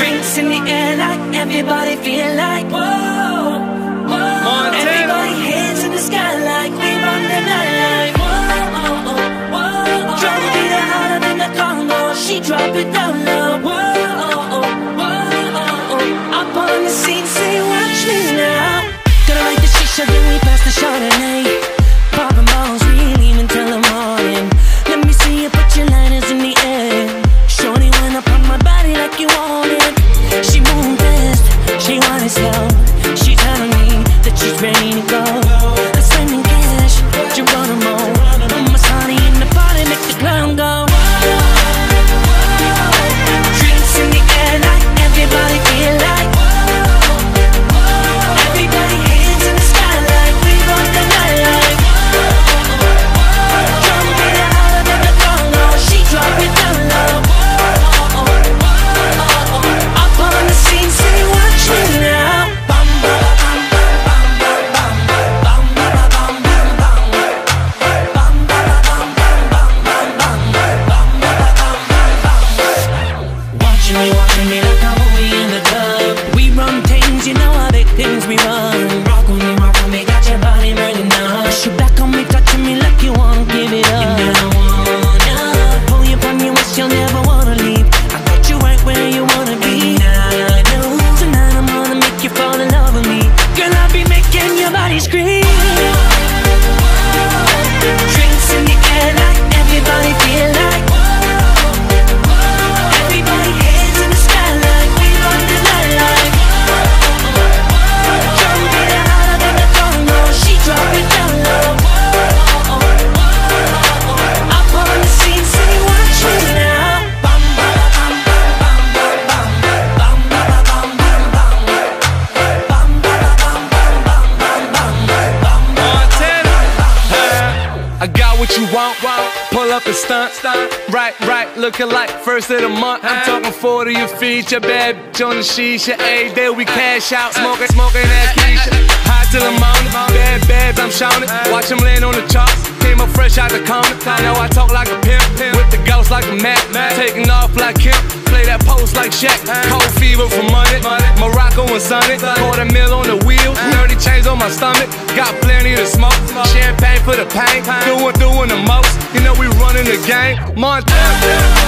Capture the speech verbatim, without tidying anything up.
Drinks in the air like everybody feel like whoa, whoa. Everybody hands in the sky like we run the night like whoa, whoa, whoa. Trying to get her harder than the Congo. She drop it down low. Whoa, whoa. Up on the scene, say watch me now. Gonna light the shisha, then we pass the Chardonnay. Popping balls, we ain't even till the morning. Let me see you put your liners in the air. Shorty went up on my body like you want it. She moving fast, she want it slow. She telling me that she's ready to go. I'm spending cash, Geronimo. Put my sonny in the party, make the clown go. Drinks in the air like everybody feel like. Everybody hands in the sky like we run the night like. Trying to get her harder than the Congo. She drop it down low. Up on the scene, say watch me now. Bum ba bum bum bum bum bum ba bum bum bum bum ba bum bum bum bum bum ba bum bum bum. Watching me, watching me like a movie in the club. We run things, you know how big things we run. Rock on me, rock on me, got your body burning up. Push you back on me, touching me like you wanna give it up. And I wanna pull you from your waist, you'll never wanna leave. I got you right where you wanna be. I know tonight I'm gonna make you fall in love with me. Girl, I'll be making your body scream. Drinks in the air like everybody feel like. Everybody hands in the sky like we run the night like. Trying to get her harder than the Congo. She drop it down low. Up on the scene, say watch me now. Bum ba bum bum bum bum bum ba bum bum bum bum ba bum bum bum bum bum bum. Montana, I got what you want, pull up and stunt, right, right, looking like first of the month. I'm talking forty your feature, bad bitch on the shisha. Every day we cash out, smoking, smoking that Keisha. Hot till the morning, bad, bad, I'm shouting. Watch them land on the charts, came up fresh out the corner. Now I talk like a pimp, with the ghost like a Mac, taking off like Kim. Play that post like Shaq, cold fever for money. Morocco and Sunny, quarter mil on the wheel, thirty chains on my stomach. Got plenty to smoke, champagne for the pain. Doing, doing the most, you know we running the game. Montana.